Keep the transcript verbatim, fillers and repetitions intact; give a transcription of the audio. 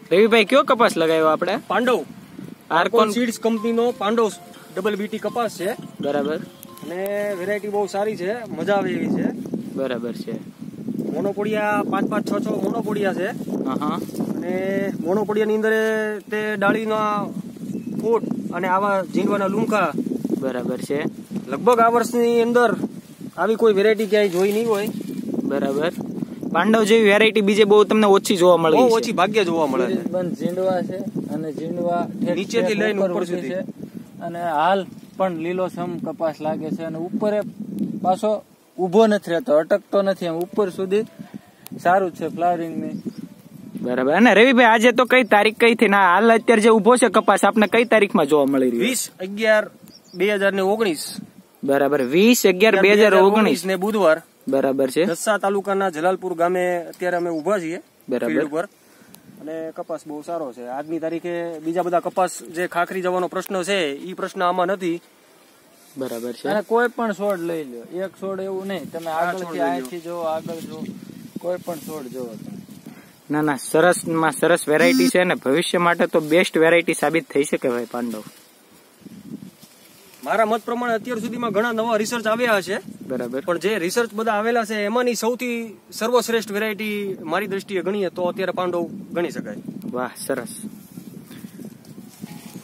રવિભાઈ કયો કપાસ લગાવ્યો આપણે? પાંડવ આર્કોન સીડ્સ કંપનીનો પાંડવ ડબલ બીટી કપાસ છે. બરાબર. અને વેરાયટી બહુ સારી છે, મજા આવે એવી છે. બરાબર છે. મોનોપોડિયા પાંચ પાંચ છ છ મોનોપોડિયા છે. હા. અને મોનોપોડિયા ની અંદર તે ડાળીના ફૂટ અને આવા ઝીંડવાના લૂમકા. બરાબર છે. લગભગ આ વર્ષની અંદર આવી કોઈ વેરાયટી ક્યાંય જોઈ નહીં હોય. બરાબર. પાંડવ જેવી વેરાયટી બીજે બહુ તમને ઓછી જોવા મળે બહુ ઓછી ભાગ્ય જોવા મળે છે. બંધ ઝીંડવા છે અને ઝીંડવા નીચેથી લઈને ઉપર સુધી છે. અને હાલ પણ લીલોછમ કપાસ લાગે છે અને ઉપર પાછો ઉભો નથી રહેતો, અટકતો નથી, એમ ઉપર સુધી સારું છે ફ્લાવરિંગ ની. બરાબર. અને રવિભાઈ આજે તો કઈ તારીખ કઈ થી ના હાલ અત્યારે જે ઉભો છે કપાસ આપને કઈ તારીખમાં જોવા મળી રહ્યો? વીસ અગિયાર બે હજાર ને ઓગણીસ. બરાબર. વીસ અગિયાર બે હજાર ઓગણીસ ને બુધવાર. બરાબર છે. દસા તાલુકાના જલાલપુર ગામે અત્યારે અમે ઉભા છીએ. બરાબર. ઉપર અને કપાસ બહુ સારો છે આજની તારીખે. બીજા બધા કપાસ જે ખાખરી જવાનો પ્રશ્ન છે એ પ્રશ્ન આમાં નથી. બરાબર છે. અને કોઈ પણ છોડ લઈ લો, એક છોડ એવું નહીં, તમે આગળથી અહીંથી જો આગળ જો કોઈ પણ છોડ જોવો. ના ના, સરસ માં સરસ વેરાયટી છે ને ભવિષ્ય માટે તો બેસ્ટ વેરાયટી સાબિત થઈ શકે ભાઈ પાંડવ. મારા મત પ્રમાણે અત્યાર સુધીમાં ઘણા નવા રિસર્ચ આવ્યા છે. બરાબર. પણ જે રિસર્ચ બધા આવેલા છે એમાંની સૌથી સર્વશ્રેષ્ઠ વેરાયટી મારી દ્રષ્ટિએ ગણીએ તો અત્યારે પાંડવ ગણી શકાય. વાહ, સરસ.